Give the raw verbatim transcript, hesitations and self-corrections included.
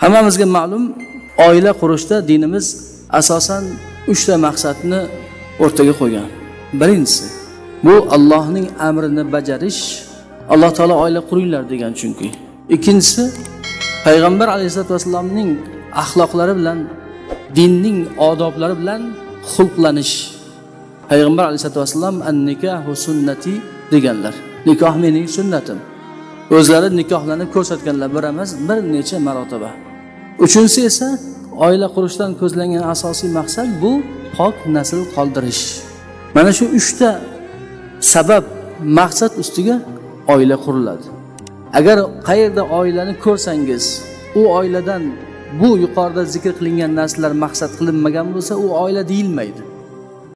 Hammamizga ma'lum, oila qurishda dinimiz asosan uchta maqsadni o'rtaga qo'ygan. Birinchisi, bu Allohning amrini bajarish. Alloh taolo oila quringlar degan chunki. Ikkinchisi, Payg'ambar alayhisolatu vasallamning axloqlari bilan, dinning odoblari bilan xulqlanish. Payg'ambar alayhisolatu vasallam an-nikahu sunnati deganlar. Nikoh mening sunnatim. O'zlari nikohlanib ko'rsatganlar bir emas, bir necha marotaba. Uchinchisi esa oila qurishdan ko'zlangan asosiy maqsad bu pok nasl qoldirish. Mana shu uchta sabab, maqsad ustiga oila quriladi. Agar qayerda oilani ko'rsangiz, u oiladan bu yuqorida zikr qilingan narsalar maqsad qilinmagan bo'lsa, u oila deyilmaydi.